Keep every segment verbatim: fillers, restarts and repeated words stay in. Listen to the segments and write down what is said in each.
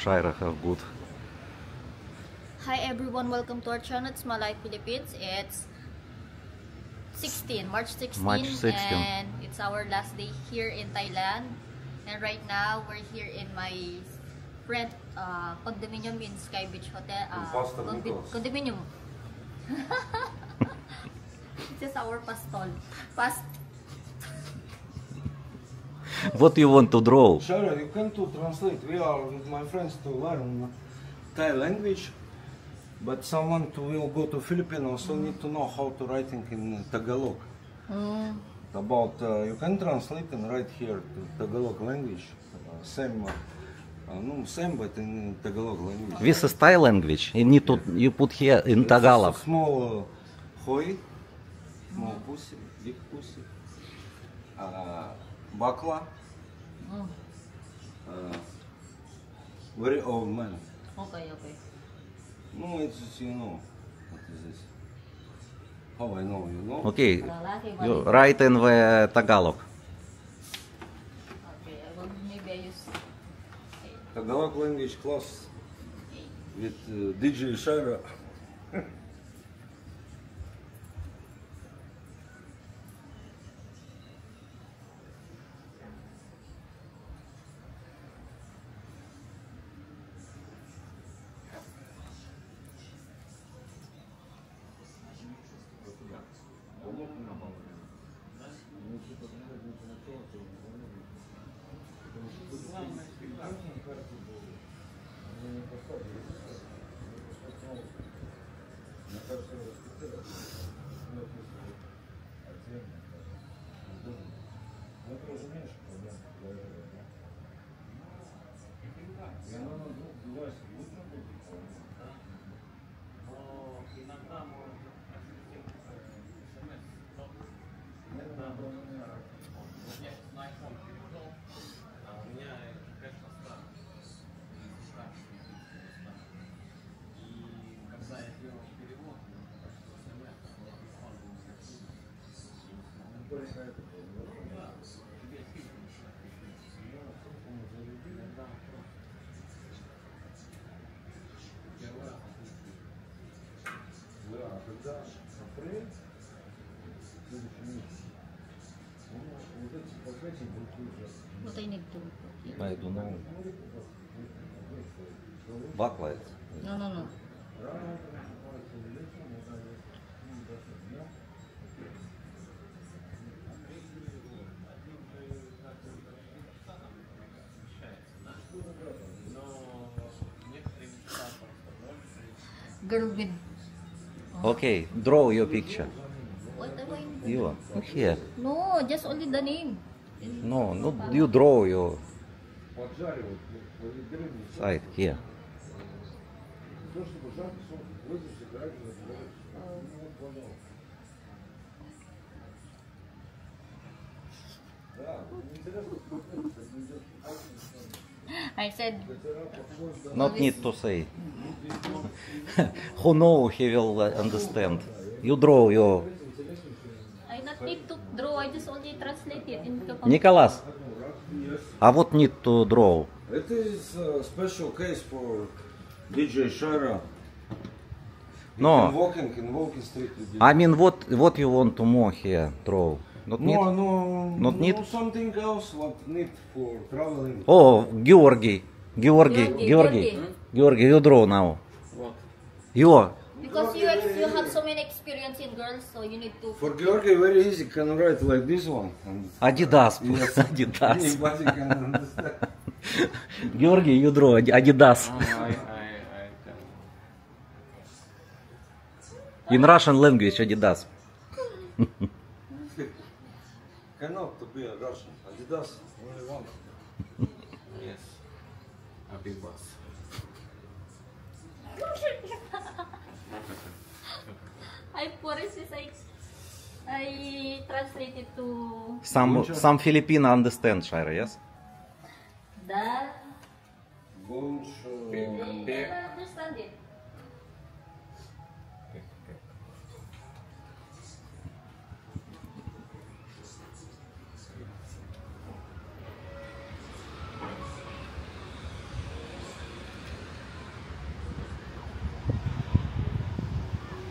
Shaira have good. Hi everyone, welcome to our channel. It's Malay Philippines. It's sixteen, March sixteenth, March sixteenth. And it's our last day here in Thailand. And right now we're here in my friend uh, condominium in Sky Beach Hotel. Uh, condi condominium. This is our pastol. Past. What do you want to draw? Shaira, you can to translate. We are with my friends to learn Thai language, but someone to will go to Philippines also mm. need to know how to writing in Tagalog. Mm. About uh, you can translate and write here to Tagalog language, uh, same, uh, no, same but in Tagalog language. This is Thai language. You need to you put here in Tagalog. Small uh, hoi, small pussy, big pussy. Uh, Bakla, oh. uh, very old man. Okay, okay. No, it's just, you know, what is this? How I know, you know? Okay, you write in the Tagalog. Okay, I will maybe I use Tagalog language class with uh, D J Shaira. what I need to. I don't know. Backlight. No, no, no. Girl with. Oh. Okay, draw your picture. What am I? You here. No, just only the name. No, no, you draw your side here. I said. Not need to say. Who know he will understand. You draw your. I not need to draw. I just only translate it into. Nicholas, I would need to draw. It is a special case for D J Shaira. No. In walking in walking street. I mean, what what you want to more here draw? Not no, need. No, Not no, need. Something else. What need for traveling? Oh, Georgi, Georgi, Georgi, Georgi, you draw now. What? You. Because you ex you have so many experience in girls, so you need to. For Georgi, very easy. Can write like this one. Adidas, yes. Adidas. Anybody can understand. Georgi, you draw Adidas. Oh, I, I, I can. In Russian language, Adidas. Cannot to be a Russian. Adidas only one. Yes. A big boss. I process I I translated to Some some Filipino understand, Shaira, yes? the Bunch. they understand it.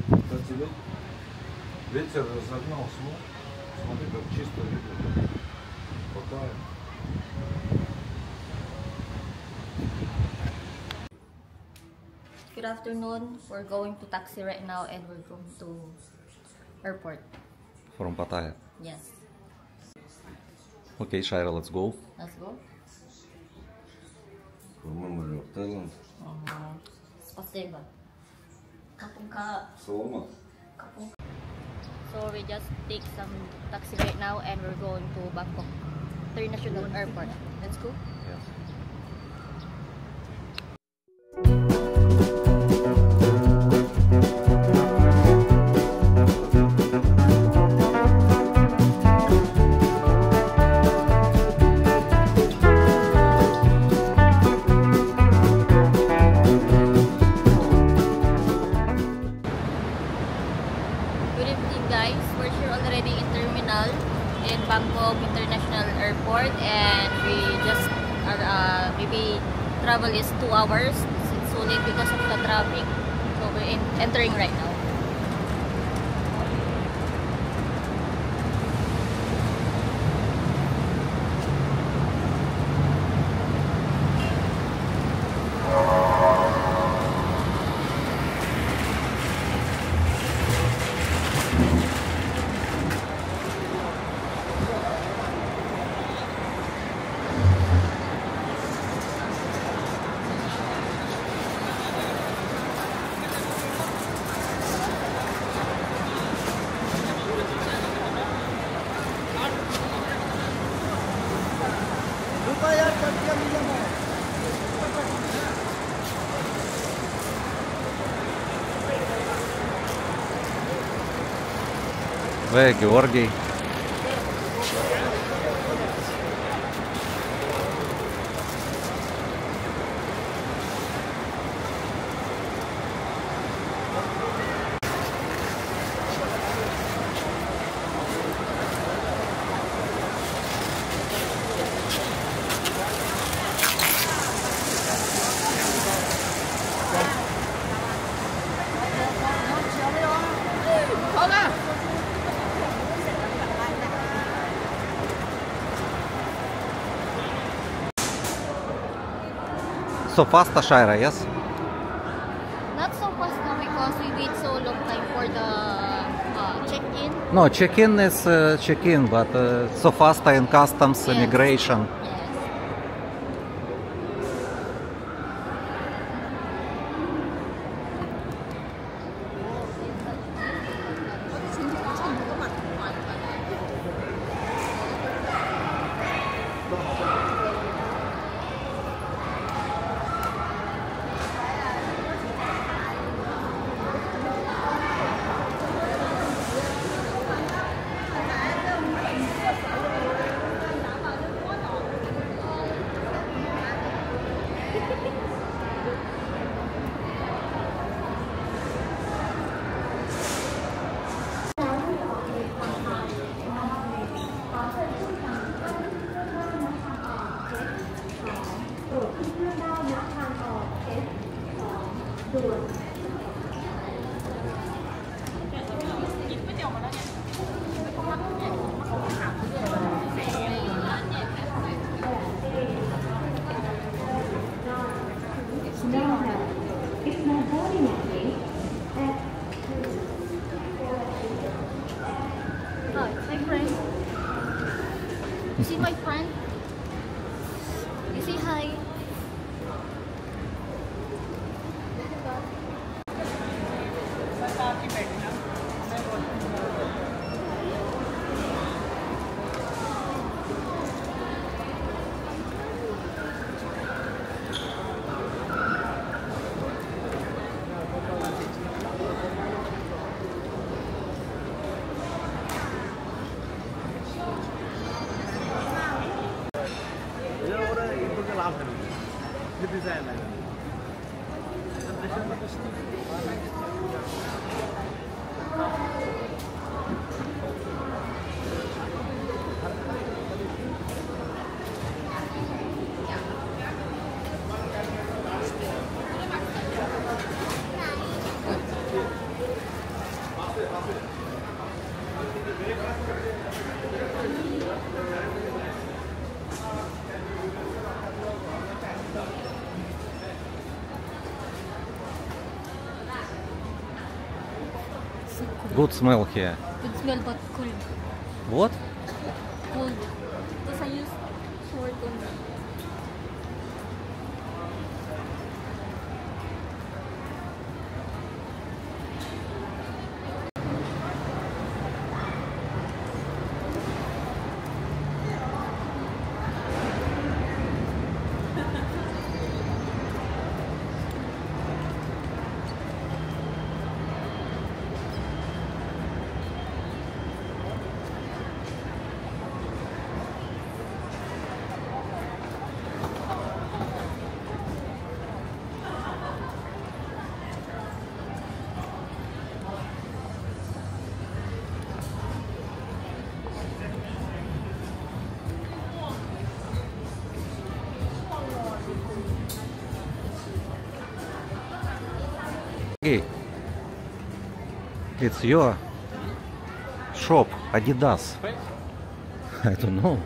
Кстати, ве- ветер разогнал смог. Смотри, как чисто видно. Паттайя. Good afternoon. We're going to taxi right now and we're going to airport. From Pattaya. Yes. Okay, Shaira, let's go. Let's go. Memory of Thailand. Uh, Spasiba. Kapungka. Salamat. So we just take some taxi right now and we're going to Bangkok International Airport. Let's go. Yes. Good evening, guys. We're here already in terminal in Bangkok International Airport, and we just are uh, maybe travel is two hours. It's so late because of the traffic. So we're in, entering right now. Where, Georgi? So fast, Shaira, yes? Not so fast now because we wait so long time for the uh, check-in. No, check-in is uh, check-in, but uh, so fast in customs, Yes. immigration. Yes. Hi, my friend. You see my friend? You say hi. Good smell here. Good smell but cold. What? Cold. Because I use short only. Hey, it's your shop, Adidas. I don't know.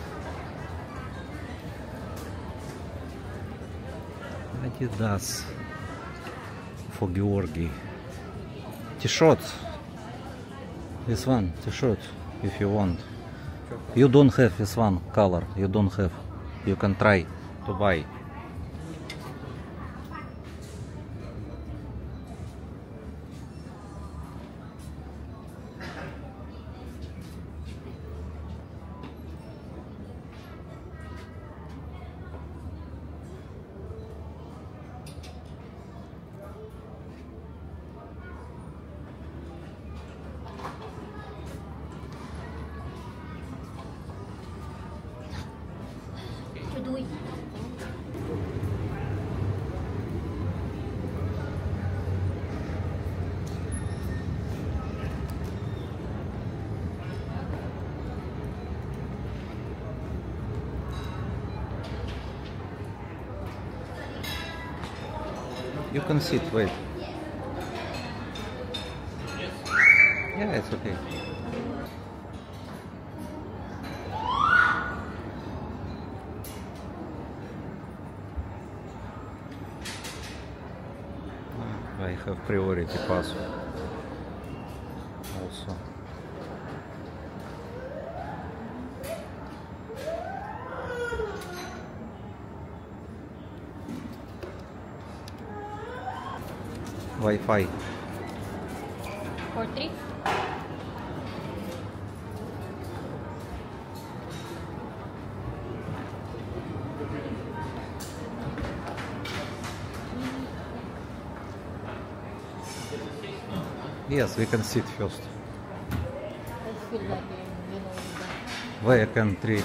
Adidas for Georgi. T-shirts. This one, T-shirt, if you want. You don't have this one color. You don't have. You can try to buy. Doing. You can sit, wait. Yeah, it's okay. I have priority pass also. Wi-Fi. Four three. Yes, we can sit first. I feel like you know that. Where I can three.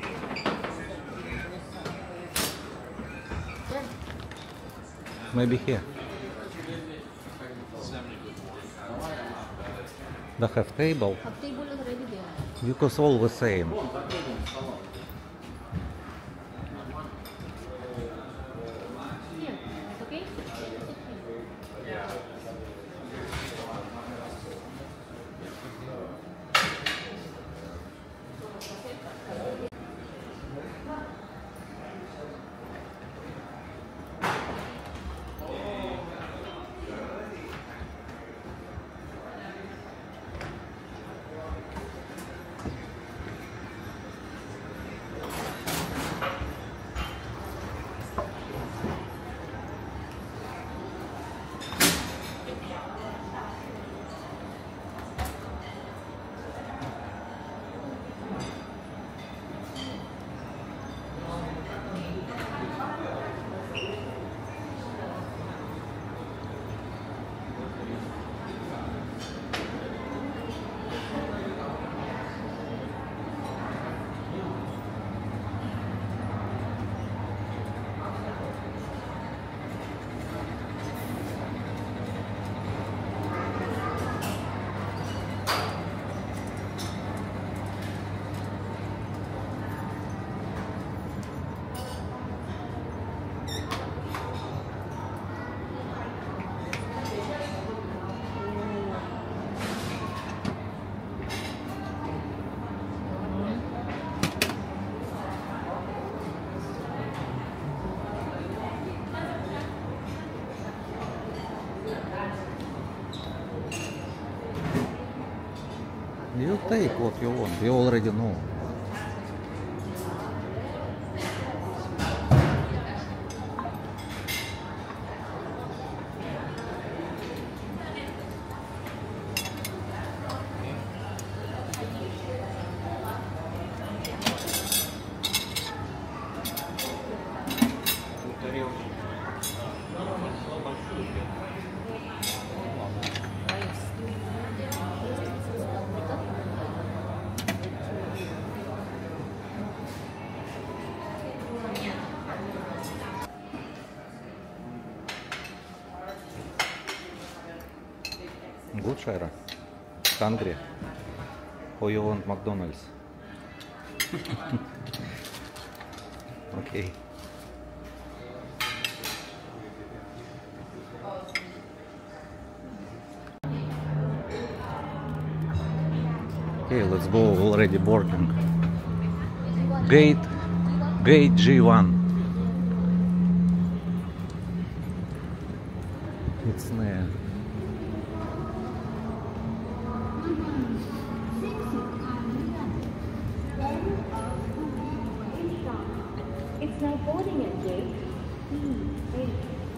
There. Maybe here. They have table. Have table already there. Because all the same. Here. It's okay? You take what you want. You already know. Good, Shaira? Hungry? Or you want McDonald's? Okay. Okay, let's go already boarding. Gate, gate G one. It's near. It's now boarding at gate C eight.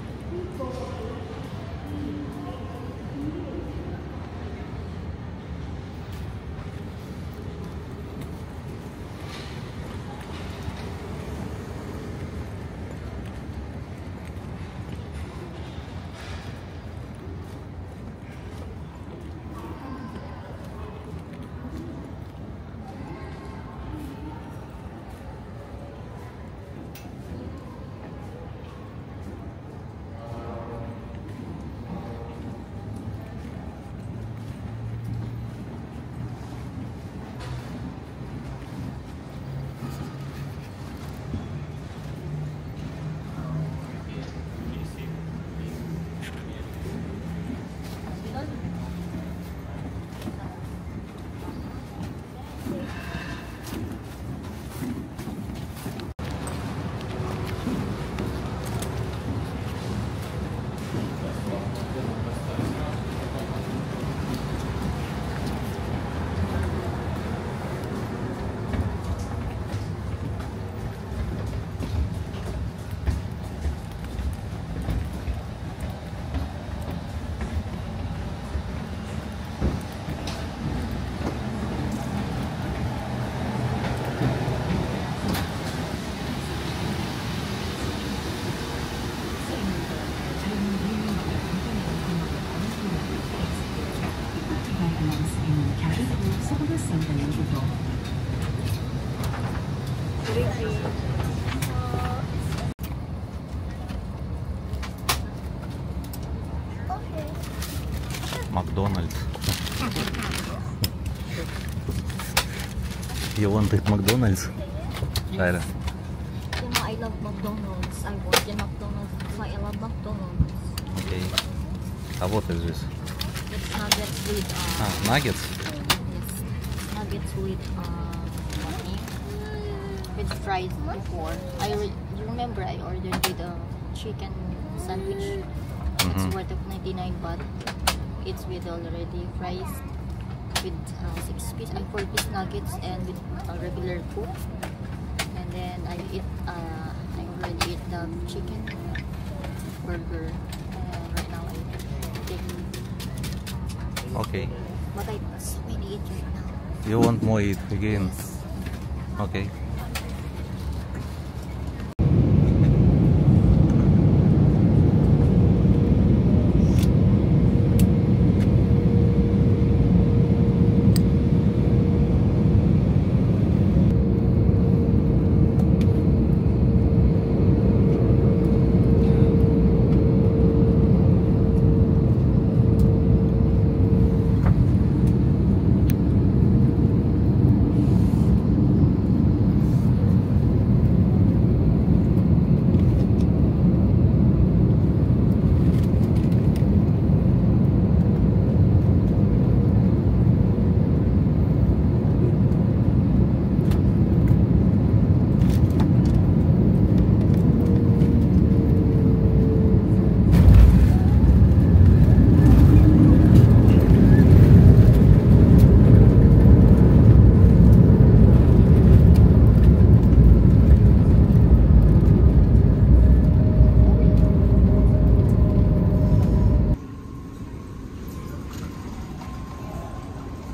McDonald's. You wanted McDonald's? Shaira? You know, I love McDonald's. I work in McDonald's. That's why I love McDonald's. Okay. А what is this? It's nuggets with uh, Ah, nuggets? yes, nuggets with uh, with fries before. I re you remember I ordered with a chicken sandwich. Mm-hmm. It's worth of ninety-nine baht. It's with already fries with uh, six piece, uh, four piece nuggets and with uh, regular coke. And then I eat, uh, I already eat the chicken burger. And right now I take. Okay. But I really eat right now. You want more eat again? Yes. Okay.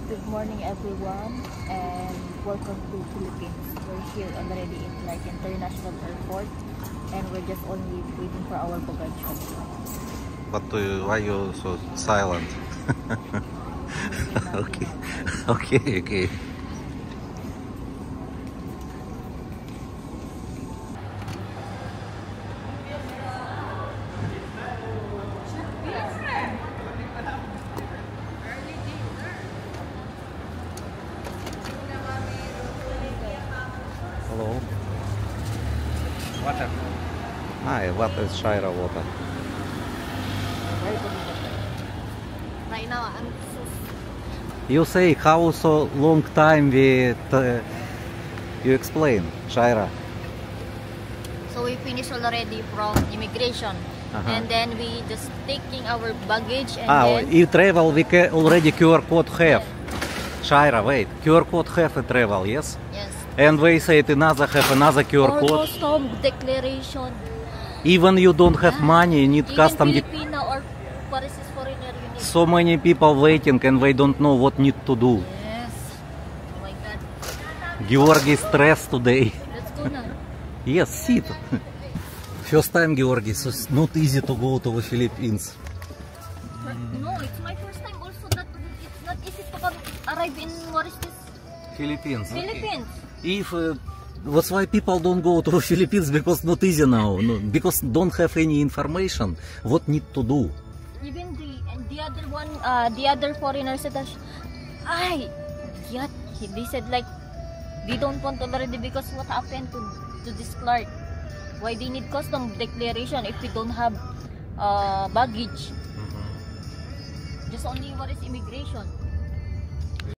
Good morning everyone and welcome to Philippines. We're here already in like international airport and we're just only waiting for our baggage. But uh, why you so silent? Okay, okay, okay. Hello. Water. Hi, what is Shaira water? Right now I'm so You say how so long time we uh, you explain, Shaira. So we finished already from immigration Uh-huh. and then we just taking our baggage and Ah, then you travel we can already Q R code have. Shaira, wait, Q R code have a travel, yes? yes. And we say it another have another Q R code. Almost home declaration. Even you don't have Ah, money, you need Even custom. de- Filipino or Paris foreigner you need. So many people waiting and they don't know what need to do. Yes. Oh my god. Georgi stressed today. Let's go now. Yes, sit. First time, Georgi, so it's not easy to go to the Philippines. No, it's my first time also that it's not easy to come arrive in what is this? Philippines. Philippines. If uh, that's why people don't go to the Philippines because not easy now. No, because don't have any information what need to do. Even the and the other one, uh, the other foreigner said that, I, yeah, he- they said like they don't want already because what happened to to this Clark? Why they need custom declaration if we don't have uh, baggage? Just only what is immigration.